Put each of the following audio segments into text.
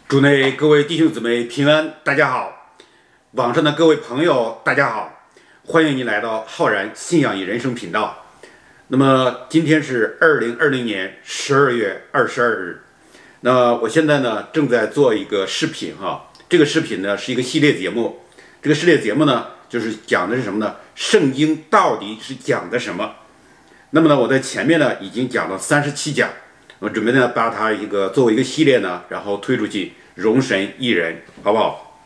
主内各位弟兄姊妹平安，大家好；网上的各位朋友，大家好，欢迎您来到浩然信仰与人生频道。那么今天是2020年12月22日，那我现在呢正在做一个视频这个视频呢是一个系列节目，这个系列节目呢就是讲的是什么呢？圣经到底是讲的什么？那么呢，我在前面呢已经讲了37讲。我准备呢把它作为一个系列呢，然后推出去，容神一人，好不好？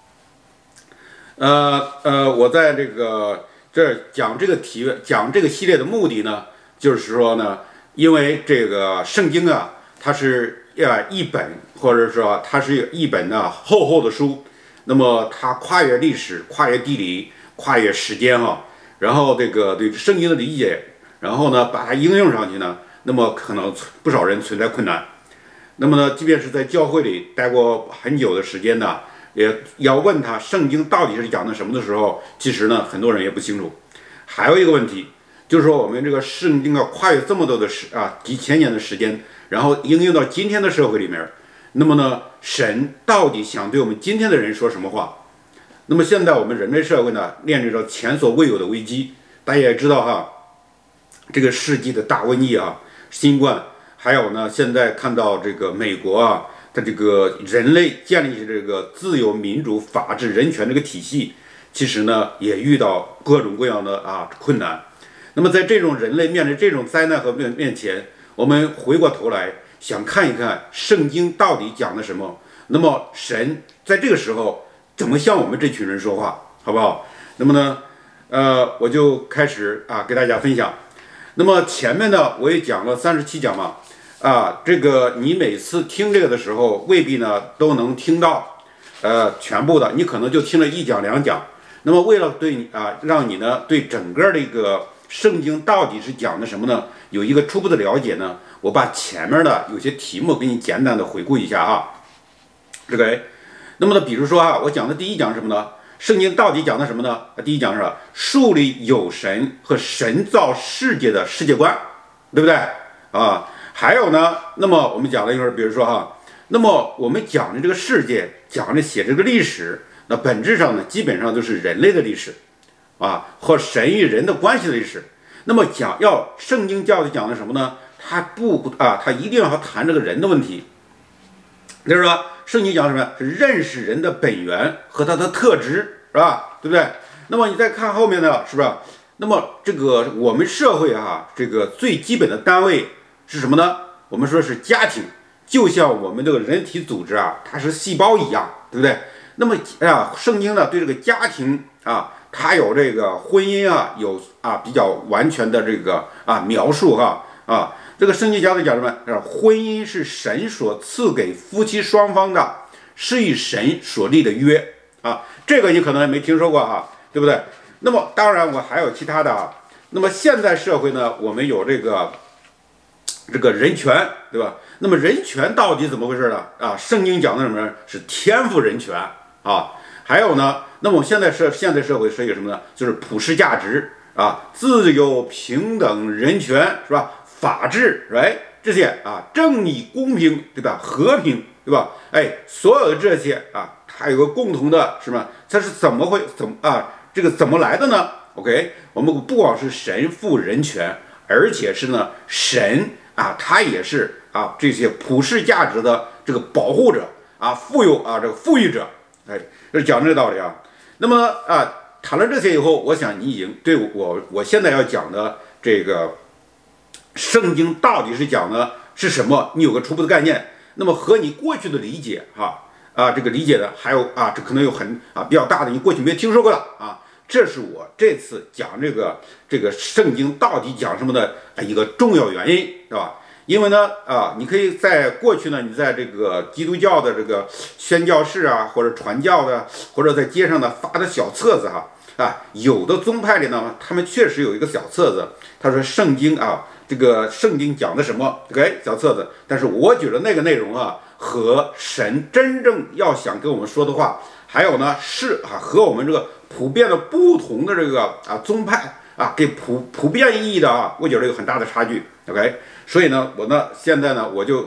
我在这讲这个系列的目的呢，就是说呢，因为这个圣经啊，它是一本，或者说它是一本呢厚厚的书，那么它跨越历史、跨越地理、跨越时间然后对圣经的理解，然后呢把它应用上去呢。那么可能不少人存在困难，那么呢，即便是在教会里待过很久的时间呢，也要问他圣经到底是讲的什么的时候，其实呢，很多人也不清楚。还有一个问题，就是说我们这个圣经跨越这么多的几千年的时间，然后应用到今天的社会里面，那么呢，神到底想对我们今天的人说什么话？那么现在我们人类社会呢，面临着前所未有的危机，大家也知道这个世纪的大瘟疫新冠，还有呢，现在看到这个美国它这个人类建立起这个自由、民主、法治、人权这个体系，其实呢也遇到各种各样的困难。那么在这种人类面临这种灾难和面前，我们回过头来想看一看圣经到底讲的什么？那么神在这个时候怎么向我们这群人说话，好不好？那么呢，我就开始给大家分享。那么前面呢，我也讲了37讲嘛，这个你每次听这个的时候，未必呢都能听到，全部的，你可能就听了1讲2讲。那么为了让你呢对整个这个圣经到底是讲的什么呢，有一个初步的了解呢，我把前面的有些题目给你简单的回顾一下那么呢，比如说我讲的第1讲是什么呢？圣经到底讲的什么呢？第1讲是树立有神和神造世界的世界观，对不对还有呢，那么我们讲了一会儿，比如说那么我们讲的这个世界，写这个历史，那本质上呢，基本上都是人类的历史和神与人的关系的历史。那么圣经教育讲的什么呢？它一定要谈这个人的问题，就是说圣经讲什么？是认识人的本源和他的特质，是吧？对不对？那么你再看后面呢，是不是？那么这个我们社会这个最基本的单位是什么呢？我们说是家庭，就像我们这个人体组织它是细胞一样，对不对？那么圣经呢对这个家庭它有这个婚姻有比较完全的这个描述这个圣经教的讲什么？婚姻是神所赐给夫妻双方的，是与神所立的约这个你可能没听说过对不对？那么当然我还有其他的那么现在社会呢，我们有这个人权，对吧？那么人权到底怎么回事呢？圣经讲的什么呢？是天赋人权还有呢，那么现在社会是一个什么呢？就是普世价值自由、平等、人权，是吧？法治，这些正义、公平，对吧？和平，对吧？所有的这些它有个共同的什么？它是怎么来的呢 ？OK， 我们不光是神赋人权，而且是呢神他也是这些普世价值的这个保护者这个赋予者，这讲这个道理那么谈了这些以后，我想你已经对我现在要讲的这个圣经到底是讲的是什么，你有个初步的概念。那么和你过去的理解这个理解的还有这可能有比较大的你过去没听说过的这是我这次讲这个圣经到底讲什么的一个重要原因，对吧？因为呢你可以在过去呢，你在这个基督教的这个宣教士或者传教的，或者在街上呢发的小册子有的宗派里呢，他们确实有一个小册子，他说圣经这个圣经讲的什么小册子，但是我觉得那个内容和神真正要想跟我们说的话，还有呢是和我们这个普遍的不同的这个宗派给普遍意义的我觉得有很大的差距所以呢我呢现在呢我就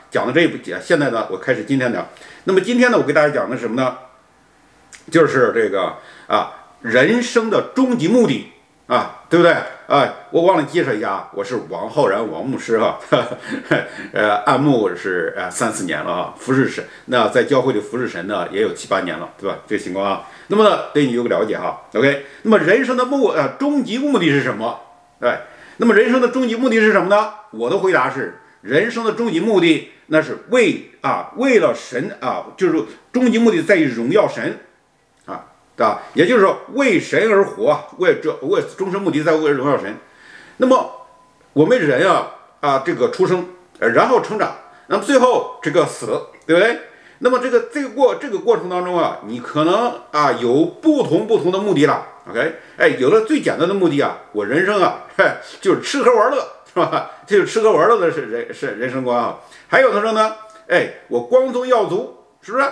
讲到这一步，现在呢，我开始今天的。那么今天呢，我给大家讲的什么呢？就是这个人生的终极目的对不对？我忘了介绍一下，我是王浩然王牧师按牧是3-4年了服侍神，那在教会里服侍神呢也有7-8年了，对吧？这个情况那么呢，对你有个了解OK， 那么人生的终极目的是什么？那么人生的终极目的是什么呢？我的回答是，人生的终极目的那是为了神就是终极目的在于荣耀神也就是说为神而活为终身目的在为荣耀神。那么我们人这个出生，然后成长，那么最后这个死，对不对？那么这个过程当中你可能有不同的目的了。OK， 有了最简单的目的我人生就是吃喝玩乐，是吧？这就是吃喝玩乐的是人生观还有的时候呢，我光宗耀祖，是不是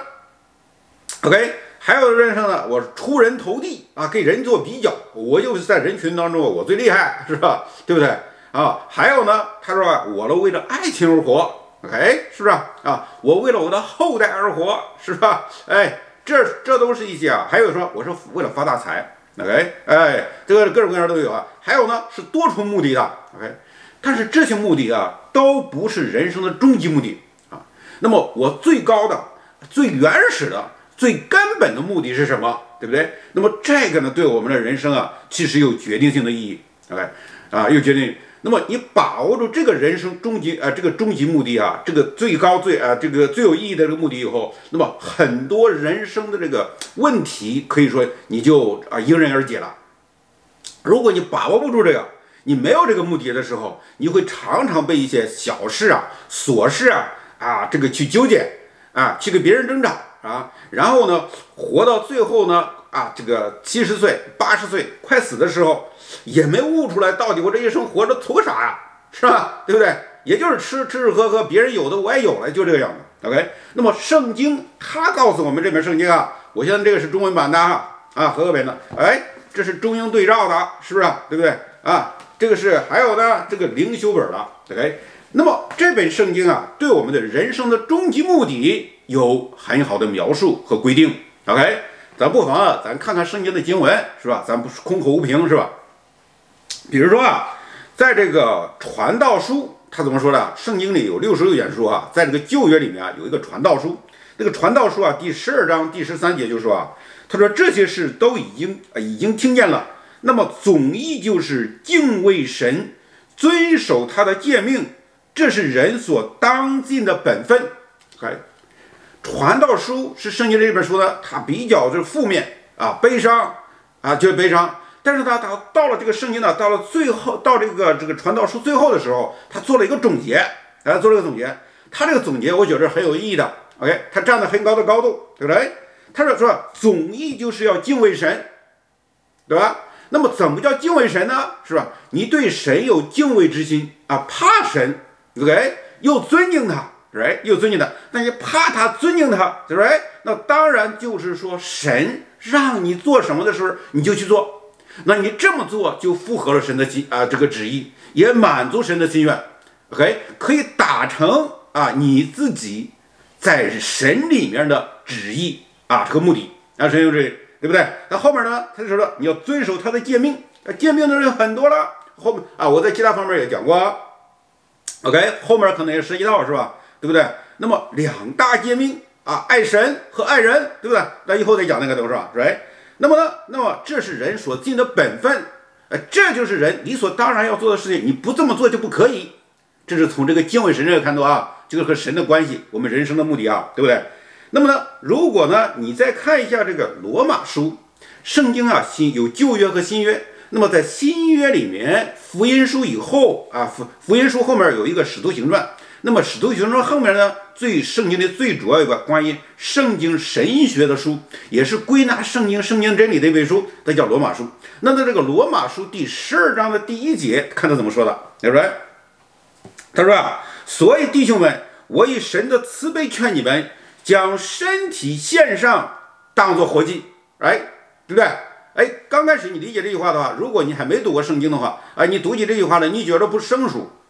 ？OK， 还有的人生呢，我出人头地跟人做比较，我就是在人群当中我最厉害，是吧？对不对还有呢，他说我为了爱情而活。OK， 是不是我为了我的后代而活，是吧？这都是一些还有说我是为了发大财。OK， 这个各种各样都有还有呢是多重目的的。OK， 但是这些目的都不是人生的终极目的那么我最高的、最原始的、最根本的目的是什么？对不对？那么这个呢，对我们的人生其实有决定性的意义。OK， 有决定。那么你把握住这个人生终极这个终极目的这个最高这个最有意义的这个目的以后，那么很多人生的这个问题可以说你就迎刃而解了。如果你把握不住这个，你没有这个目的的时候，你会常常被一些小事琐事这个去纠结去跟别人争吵然后呢活到最后呢这个70岁80岁快死的时候，也没悟出来到底我这一生活着图啥是吧？对不对？也就是吃喝，别人有的我也有了，就这个样子。OK， 那么圣经它告诉我们，这本圣经我现在这个是中文版的和合本的，这是中英对照的，是不是？对不对这个是还有呢这个灵修本的。OK， 那么这本圣经对我们的人生的终极目的有很好的描述和规定。OK， 咱不妨咱看看圣经的经文，是吧？咱不是空口无凭，是吧？比如说在这个传道书，他怎么说的？圣经里有66卷书在这个旧约里面有一个传道书，这个传道书第12章第13节就说他说这些事都已经听见了，那么总意就是敬畏神，遵守他的诫命，这是人所当尽的本分。传道书是圣经这本书呢，它比较就是负面悲伤就是悲伤。但是他到了这个圣经到了最后，到这个传道书最后的时候，他做了一个总结，他这个总结我觉得很有意义的。OK， 他站在很高的高度，对不对？他说总意就是要敬畏神，对吧？那么怎么叫敬畏神呢？是吧？你对神有敬畏之心怕神，对不对？又尊敬他，对，又尊敬他，那你怕他，尊敬他，对不对？那当然就是说神让你做什么的时候，你就去做。那你这么做就符合了神的这个旨意，也满足神的心愿。OK， 可以达成你自己在神里面的旨意这个目的神有旨意，对不对？那后面呢，他就说了你要遵守他的诫命，诫命的人很多了。后面我在其他方面也讲过OK， 后面可能也涉及到，是吧？对不对？那么2大诫命爱神和爱人，对不对？那以后再讲那个都是吧？right？那么这是人所尽的本分，这就是人理所当然要做的事情，你不这么做就不可以。这是从这个敬畏神这个看到这个和神的关系，我们人生的目的对不对？那么呢，如果呢你再看一下这个罗马书，圣经有旧约和新约。那么在新约里面，福音书以后福音书后面有一个使徒行传。那么使徒行传后面呢，圣经的最主要一个关于圣经神学的书，也是归纳圣经真理的一本书，它叫罗马书。那在这个罗马书第12章的第1节，看他怎么说的，对不对？他说所以弟兄们，我以神的慈悲劝你们，将身体献上，当作活祭，对不对？刚开始你理解这句话的话，如果你还没读过圣经的话你读起这句话来，你觉得不生疏，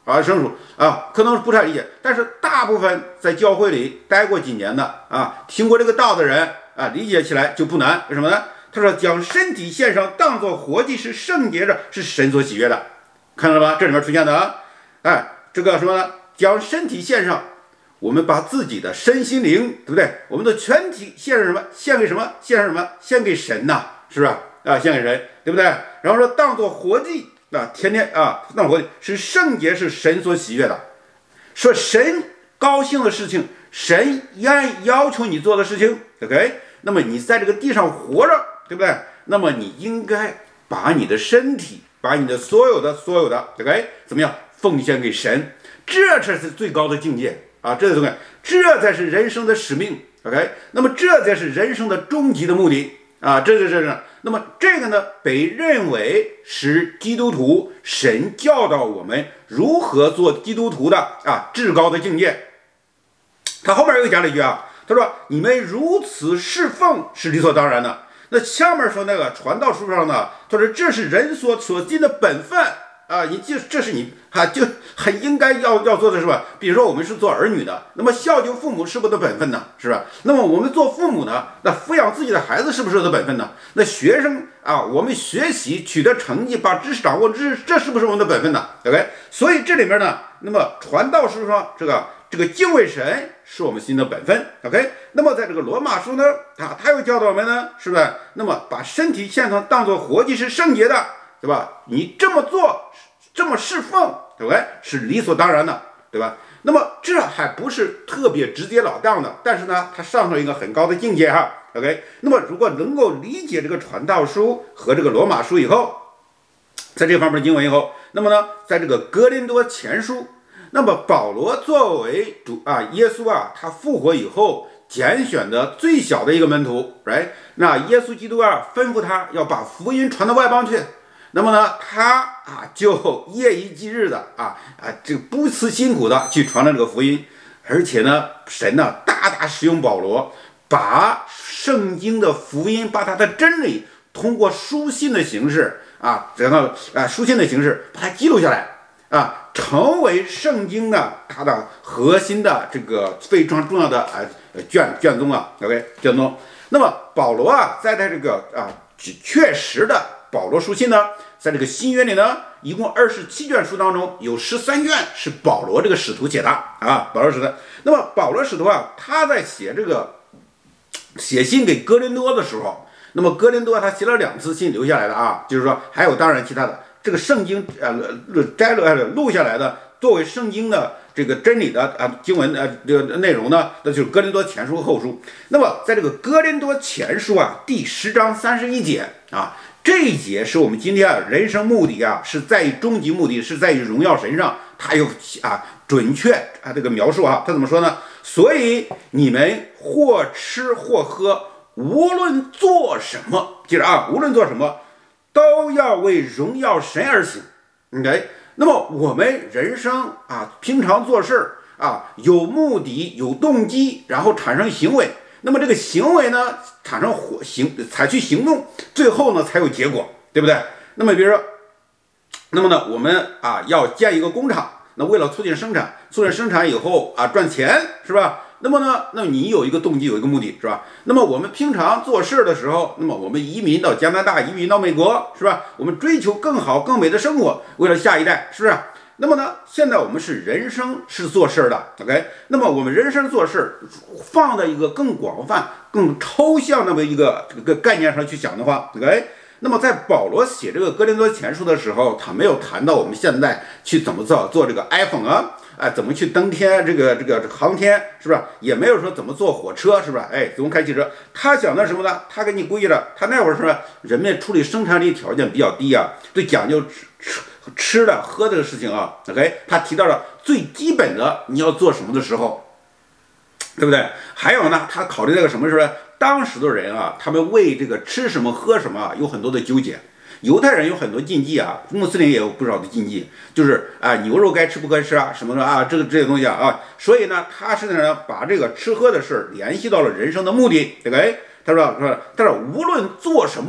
啊，生疏啊，可能不太理解。但是大部分在教会里待过几年的啊，听过这个道的人啊，理解起来就不难。为什么呢？他说将身体献上，当作活祭，是圣洁的，是神所喜悦的。看到了吧？这里面出现的啊，哎，这个什么呢？将身体献上，我们把自己的身心灵，对不对？我们的全体献上什么？献给什么？献上什么？献给神呐，是不是啊？献给神，对不对？然后说当作活祭啊，天天啊，当活祭是圣洁，是神所喜悦的。说神高兴的事情，神要求你做的事情 ，OK？ 那么你在这个地上活着，对不对？那么你应该把你的身体，把你的所有的 ，OK？ 怎么样？奉献给神，这才是最高的境界啊！这才是人生的使命 ，OK？ 那么这才是人生的终极的目的啊！这。那么这个呢，被认为是基督徒神教导我们如何做基督徒的啊至高的境界。他后面又讲了一句啊，他说：“你们如此侍奉是理所当然的。”那下面说那个传道书上呢，他说：“这是人所尽的本分。”啊，这是你就很应该要做的是吧？比如说我们是做儿女的，那么孝敬父母是不是的本分呢？是吧？那么我们做父母呢，那抚养自己的孩子是不是的本分呢？那学生啊，我们学习取得成绩，把知识掌握这是不是我们的本分呢 ？OK， 所以这里面呢，那么传道书上这个敬畏神是我们新的本分 ，OK。那么在这个罗马书呢，他又教导我们呢，是不是？那么把身体献上当作活祭是圣洁的。对吧？你这么做，这么侍奉，对不对？是理所当然的，对吧？那么这还不是特别直截了当的，但是呢，它上升一个很高的境界哈。OK， 那么如果能够理解这个传道书和这个罗马书以后，在这方面的经文以后，那么呢，在这个哥林多前书，那么保罗作为耶稣啊，他复活以后拣选的最小的一个门徒 ，right？ 那耶稣基督啊，吩咐他要把福音传到外邦去。那么呢，他就夜以继日的这个不辞辛苦的去传了这个福音，而且呢，神呢大大使用保罗，把圣经的福音，把它的真理通过书信的形式书信的形式把它记录下来成为圣经的它的核心的这个非常重要的卷宗OK 卷宗。那么保罗在他这个确实的保罗书信呢，在这个新约里呢，一共27卷书当中，有13卷是保罗这个使徒写的保罗使徒。那么保罗使徒他在写信给哥林多的时候，那么哥林多他写了2次信留下来的就是说还有当然其他的这个圣经录下来的，作为圣经的这个真理的经文这个内容呢，那就是哥林多前书和后书。那么在这个哥林多前书第10章31节这一节是我们今天人生目的是在于终极目的是在于荣耀神上，他有准确这个描述他怎么说呢？所以你们或吃或喝，无论做什么，记着无论做什么，都要为荣耀神而行。OK， 那么我们人生平常做事有目的有动机，然后产生行为。那么这个行为呢，采取行动，最后呢才有结果，对不对？那么比如说，那么呢，我们要建一个工厂，那为了促进生产以后赚钱，是吧？那么呢，那你有一个动机，有一个目的，是吧？那么我们平常做事的时候，那么我们移民到加拿大，移民到美国，是吧？我们追求更好更美的生活，为了下一代，是不是？那么呢，现在我们是人生是做事的 ，OK？ 那么我们人生做事放在一个更广泛、更抽象那么一个概念上去讲的话 ，OK？ 那么在保罗写这个哥林多前书的时候，他没有谈到我们现在去怎么做这个 iPhone 怎么去登天，这个航天，是不是？也没有说怎么坐火车，是不是？怎么开汽车？他讲的什么呢？他给你估计了，他那会儿是人们处理生产力条件比较低对讲究吃的喝这个事情OK， 他提到了最基本的你要做什么的时候，对不对？还有呢，他考虑那个什么时候，当时的人他们为这个吃什么喝什么有很多的纠结。犹太人有很多禁忌穆斯林也有不少的禁忌，就是牛肉该吃不该吃什么的这些东西所以呢，他是把这个吃喝的事联系到了人生的目的，对不对？他说无论做什么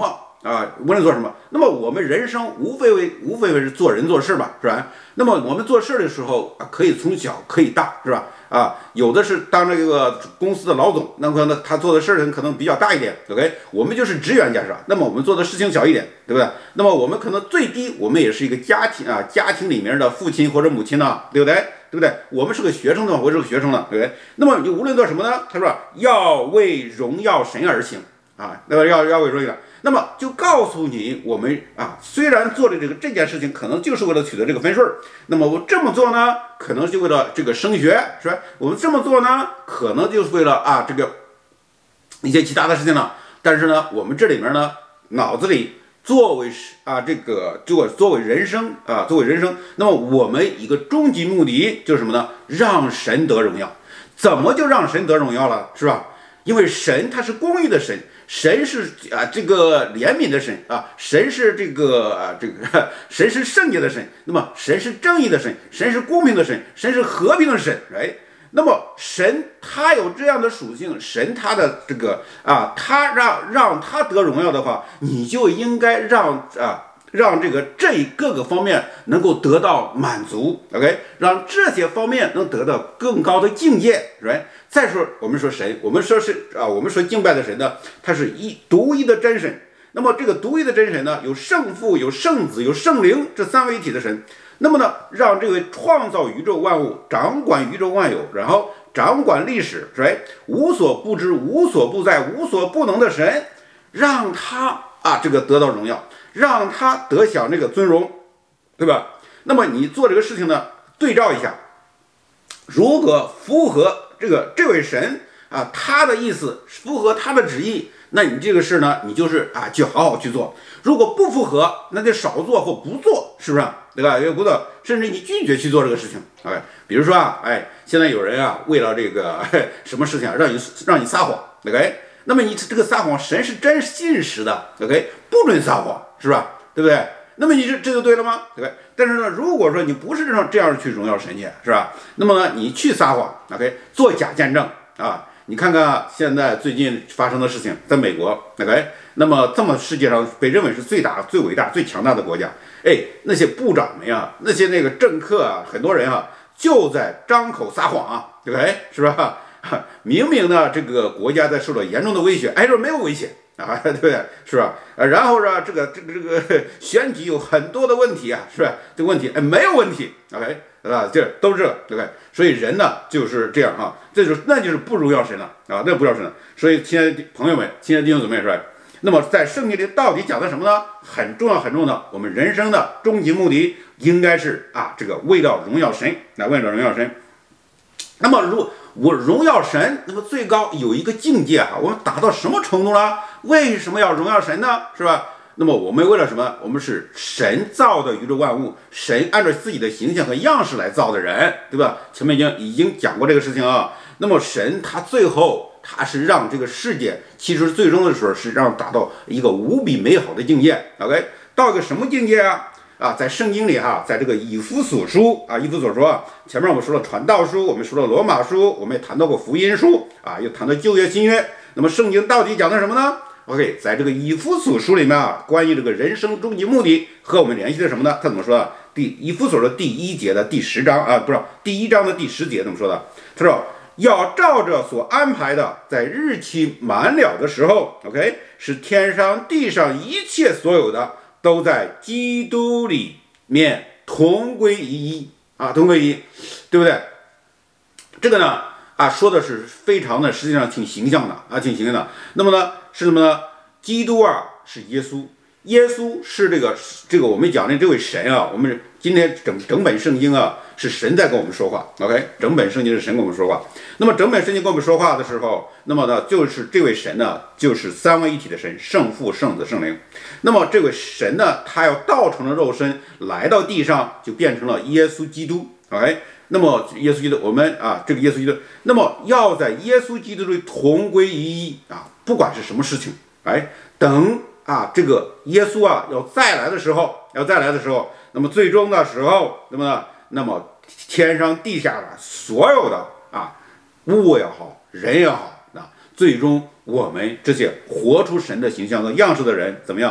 无论做什么，那么我们人生无非为是做人做事吧，是吧？那么我们做事的时候可以从小可以大，是吧？有的是当这个公司的老总，那么呢他做的事情可能比较大一点 ，OK？ 我们就是职员家是吧？那么我们做的事情小一点，对不对？那么我们可能最低我们也是一个家庭里面的父亲或者母亲呢，对不对？对不对？我们是个学生的话，我是个学生了，对不对？那么你无论做什么呢？他说要为荣耀神而行那么要为荣耀。那么就告诉你，我们虽然做的这件事情可能就是为了取得这个分数，那么我这么做呢，可能就为了这个升学，是吧？我们这么做呢，可能就是为了这个一些其他的事情了。但是呢，我们这里面呢，脑子里作为作为人生，那么我们一个终极目的就是什么呢？让神得荣耀。怎么就让神得荣耀了，是吧？因为神他是公义的神。神是这个怜悯的神神是神是圣洁的神，那么神是正义的神，神是公平的神，神是和平的神，那么神他有这样的属性，神他的他让他得荣耀的话，你就应该让这各个方面能够得到满足 ，OK， 让这些方面能得到更高的境界，再说我们说神，我们说敬拜的神呢，他是独一的真神。那么这个独一的真神呢，有圣父、有圣子、有圣灵这三位一体的神。那么呢，让这位创造宇宙万物、掌管宇宙万有，然后掌管历史，无所不知、无所不在、无所不能的神，让他得到荣耀，让他得享这个尊荣，对吧？那么你做这个事情呢，对照一下，如果符合这位神他的意思，符合他的旨意，那你这个事呢，你就是就好好去做。如果不符合，那就少做或不做，是不是？对吧？不做，甚至你拒绝去做这个事情。比如说现在有人为了这个什么事情让你撒谎 ，OK？ 那么你这个撒谎，神是真信实的 ，OK？ 不准撒谎，是吧？对不对？那么你这就对了吗？对不对？但是呢，如果说你不是这样去荣耀神去，是吧？那么呢，你去撒谎 ，OK？ 做假见证你看看现在最近发生的事情，在美国 ，OK？ 那么这么世界上被认为是最大、最伟大、最强大的国家，那些部长们那些那个政客很多人就在张口撒谎对不对？是吧？明明呢，这个国家在受到严重的威胁，说没有威胁对不对？是吧？然后呢，这个选举有很多的问题是吧？这个问题没有问题 ，OK？ 这都是对不对？所以人呢就是这样那就是不荣耀神了那不荣耀神了。所以亲爱的朋友们，亲爱的弟兄姊妹，是吧？那么在圣经里到底讲的什么呢？很重要很重要的，我们人生的终极目的应该是为了荣耀神，为了荣耀神。那么我荣耀神，那么最高有一个境界我们达到什么程度了？为什么要荣耀神呢？是吧？那么我们为了什么？我们是神造的宇宙万物，神按照自己的形象和样式来造的人，对吧？前面已经讲过这个事情那么神他最后他是让这个世界，其实最终的时候是让达到一个无比美好的境界 ，OK？ 到一个什么境界在圣经里在这个以弗所书前面我们说了传道书，我们说了罗马书，我们也谈到过福音书又谈到旧约新约。那么圣经到底讲的什么呢？OK， 在这个以弗所书里面关于这个人生终极目的和我们联系的什么呢？他怎么说的？以弗所的第1节的第10章不是第1章的第10节怎么说的？他说要照着所安排的，在日期满了的时候 ，OK， 使天上地上一切所有的都在基督里面同归于一同归于一，对不对？这个呢说的是非常的，实际上挺形象的挺形象的。那么呢是什么呢？基督是耶稣，耶稣是这个我们讲的这位神我们今天整本圣经是神在跟我们说话 ，OK？ 整本圣经是神跟我们说话。那么整本圣经跟我们说话的时候，那么呢就是这位神呢就是三位一体的神，圣父、圣子、圣灵。那么这位神呢，他要道成了肉身来到地上，就变成了耶稣基督 ，OK？那么耶稣基督，我们这个耶稣基督，那么要在耶稣基督里同归于一不管是什么事情，等这个耶稣要再来的时候，那么最终的时候，那么天上地下的所有的物也好，人也好最终我们这些活出神的形象和样式的人怎么样？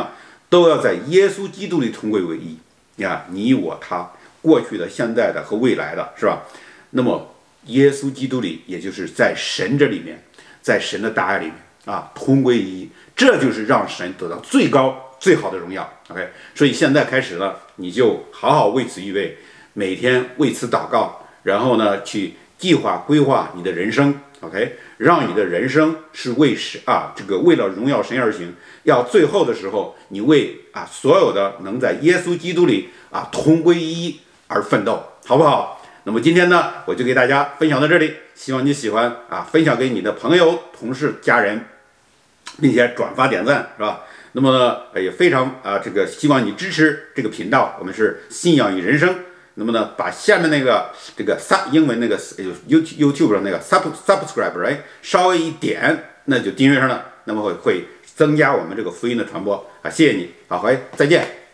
都要在耶稣基督里同归为一。你我他，过去的、现在的和未来的，是吧？那么耶稣基督里，也就是在神这里面，在神的大爱里面同归于一，这就是让神得到最高最好的荣耀。OK， 所以现在开始呢，你就好好为此预备，每天为此祷告，然后呢，去计划规划你的人生。OK， 让你的人生是为神为了荣耀神而行。要最后的时候，你为所有的能在耶稣基督里同归于一而奋斗，好不好？那么今天呢，我就给大家分享到这里，希望你喜欢分享给你的朋友、同事、家人，并且转发点赞，是吧？那么呢，也非常希望你支持这个频道，我们是信仰与人生。那么呢，把下面英文YouTube 上那个 subscribe 稍微一点，那就订阅上了，那么会增加我们这个福音的传播谢谢你，好，再见。